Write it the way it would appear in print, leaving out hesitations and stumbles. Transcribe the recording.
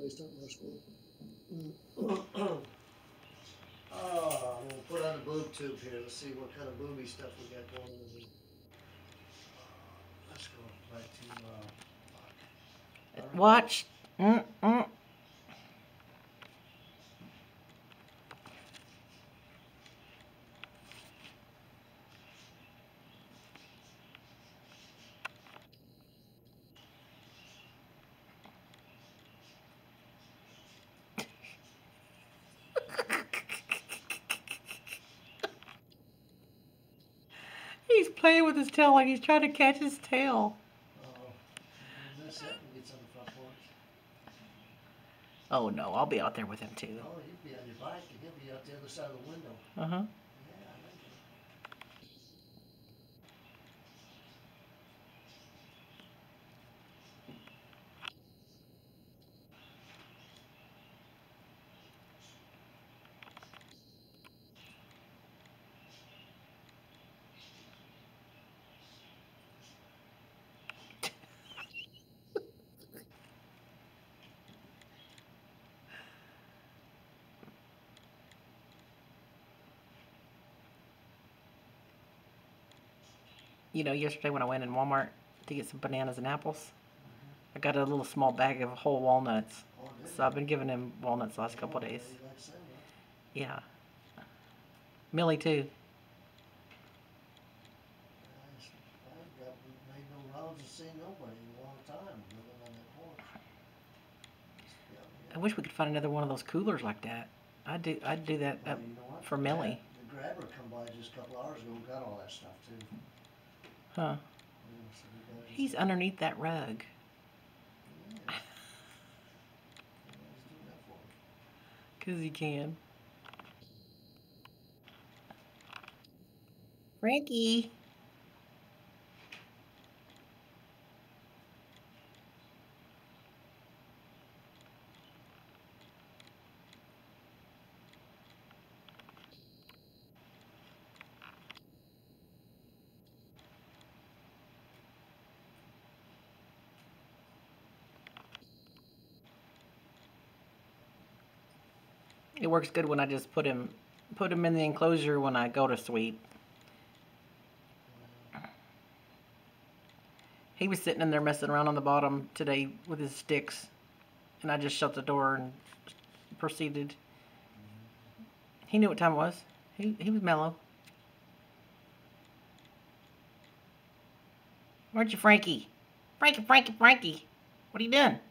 place, not my school. Oh, I'm gonna put on the boob tube here. Let's see what kind of booby stuff we got going on here. Let's go back to Watch. He's playing with his tail like he's trying to catch his tail. Mess up and gets on the front porch. Oh no, I'll be out there with him too. Oh, he'd be on your bike and he'll be out the other side of the window. Uh-huh. Yeah, I know you. You know, yesterday when I went in Walmart to get some bananas and apples, I got a little small bag of whole walnuts. So I've been giving him walnuts the last couple of days. Yeah. Millie too. I've made no rounds and seen nobody in a long time living on that porch. I wish we could find another one of those coolers like that. I'd do that Well, you know what? for Millie. The grabber come by just a couple hours ago and got all that stuff too. Huh. He's underneath that rug. Yeah. Because he can. Frankie. It works good when I just put him in the enclosure when I go to sweep. He was sitting in there messing around on the bottom today with his sticks, and I just shut the door and proceeded. He knew what time it was. He was mellow. Where'd you, Frankie? Frankie. What are you doing?